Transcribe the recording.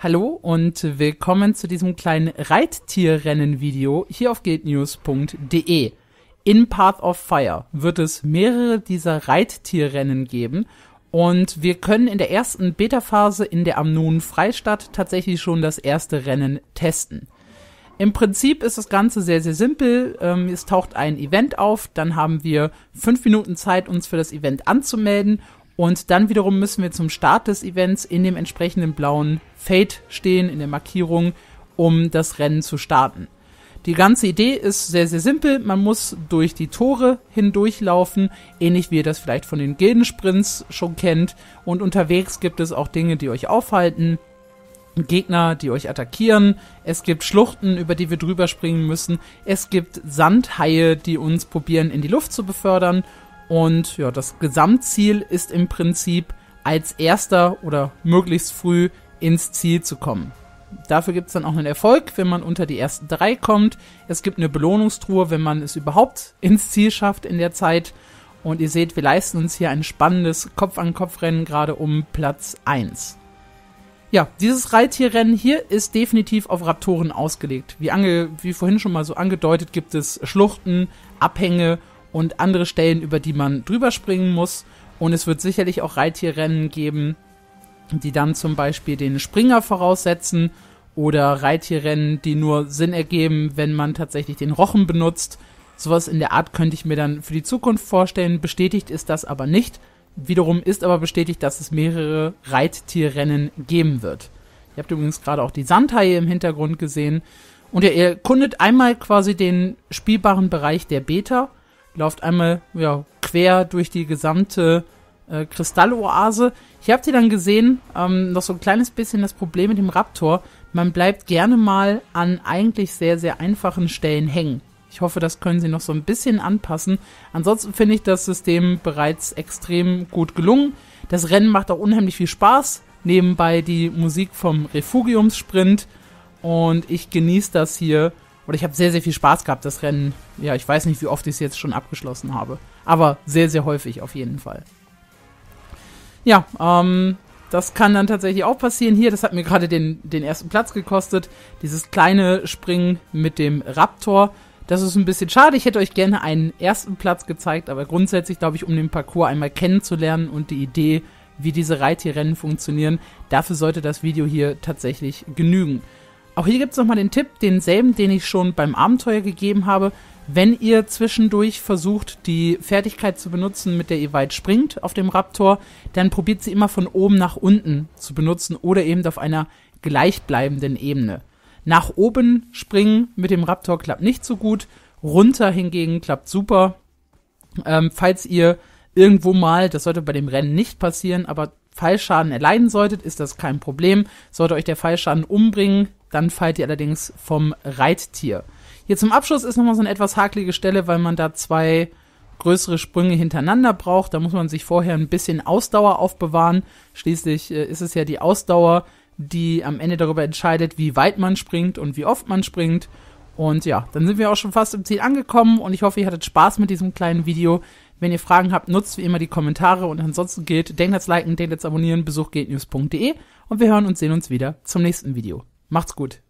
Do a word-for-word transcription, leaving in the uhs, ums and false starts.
Hallo und willkommen zu diesem kleinen Reittierrennen-Video hier auf guildnews punkt de. In Path of Fire wird es mehrere dieser Reittierrennen geben und wir können in der ersten Beta-Phase in der Amnon Freistadt tatsächlich schon das erste Rennen testen. Im Prinzip ist das Ganze sehr, sehr simpel. Ähm, es taucht ein Event auf, dann haben wir fünf Minuten Zeit, uns für das Event anzumelden. Und dann wiederum müssen wir zum Start des Events in dem entsprechenden blauen Fade stehen, in der Markierung, um das Rennen zu starten. Die ganze Idee ist sehr, sehr simpel. Man muss durch die Tore hindurchlaufen, ähnlich wie ihr das vielleicht von den Gildensprints schon kennt. Und unterwegs gibt es auch Dinge, die euch aufhalten, Gegner, die euch attackieren. Es gibt Schluchten, über die wir drüber springen müssen. Es gibt Sandhaie, die uns probieren, in die Luft zu befördern. Und ja, das Gesamtziel ist im Prinzip, als erster oder möglichst früh ins Ziel zu kommen. Dafür gibt es dann auch einen Erfolg, wenn man unter die ersten drei kommt. Es gibt eine Belohnungstruhe, wenn man es überhaupt ins Ziel schafft in der Zeit. Und ihr seht, wir leisten uns hier ein spannendes Kopf-an-Kopf-Rennen gerade um Platz eins. Ja, dieses Reittierrennen hier ist definitiv auf Raptoren ausgelegt. Wie, ange, wie vorhin schon mal so angedeutet, gibt es Schluchten, Abhänge und andere Stellen, über die man drüber springen muss. Und es wird sicherlich auch Reittierrennen geben, die dann zum Beispiel den Springer voraussetzen oder Reittierrennen, die nur Sinn ergeben, wenn man tatsächlich den Rochen benutzt. Sowas in der Art könnte ich mir dann für die Zukunft vorstellen. Bestätigt ist das aber nicht. Wiederum ist aber bestätigt, dass es mehrere Reittierrennen geben wird. Ihr habt übrigens gerade auch die Sandhaie im Hintergrund gesehen. Und ja, ihr erkundet einmal quasi den spielbaren Bereich der Beta. Lauft einmal ja, quer durch die gesamte äh, Kristalloase. Hier habt ihr dann gesehen, ähm, noch so ein kleines bisschen das Problem mit dem Raptor. Man bleibt gerne mal an eigentlich sehr, sehr einfachen Stellen hängen. Ich hoffe, das können sie noch so ein bisschen anpassen. Ansonsten finde ich das System bereits extrem gut gelungen. Das Rennen macht auch unheimlich viel Spaß. Nebenbei die Musik vom Refugiumssprint. Und ich genieße das hier. Oder ich habe sehr, sehr viel Spaß gehabt, das Rennen. Ja, ich weiß nicht, wie oft ich es jetzt schon abgeschlossen habe. Aber sehr, sehr häufig auf jeden Fall. Ja, ähm, das kann dann tatsächlich auch passieren. Hier, das hat mir gerade den, den ersten Platz gekostet. Dieses kleine Springen mit dem Raptor. Das ist ein bisschen schade. Ich hätte euch gerne einen ersten Platz gezeigt. Aber grundsätzlich, glaube ich, um den Parcours einmal kennenzulernen und die Idee, wie diese Reittierrennen funktionieren, dafür sollte das Video hier tatsächlich genügen. Auch hier gibt es nochmal den Tipp, denselben, den ich schon beim Abenteuer gegeben habe. Wenn ihr zwischendurch versucht, die Fertigkeit zu benutzen, mit der ihr weit springt auf dem Raptor, dann probiert sie immer von oben nach unten zu benutzen oder eben auf einer gleichbleibenden Ebene. Nach oben springen mit dem Raptor klappt nicht so gut, runter hingegen klappt super. Ähm, falls ihr irgendwo mal, das sollte bei dem Rennen nicht passieren, aber Fallschaden erleiden solltet, ist das kein Problem. Sollte euch der Fallschaden umbringen, dann fallt ihr allerdings vom Reittier. Hier zum Abschluss ist nochmal so eine etwas hakelige Stelle, weil man da zwei größere Sprünge hintereinander braucht. Da muss man sich vorher ein bisschen Ausdauer aufbewahren. Schließlich äh, ist es ja die Ausdauer, die am Ende darüber entscheidet, wie weit man springt und wie oft man springt. Und ja, dann sind wir auch schon fast im Ziel angekommen und ich hoffe, ihr hattet Spaß mit diesem kleinen Video. Wenn ihr Fragen habt, nutzt wie immer die Kommentare und ansonsten gilt, denkt ans Liken, denkt ans Abonnieren, besucht guildnews punkt de und wir hören und sehen uns wieder zum nächsten Video. Macht's gut!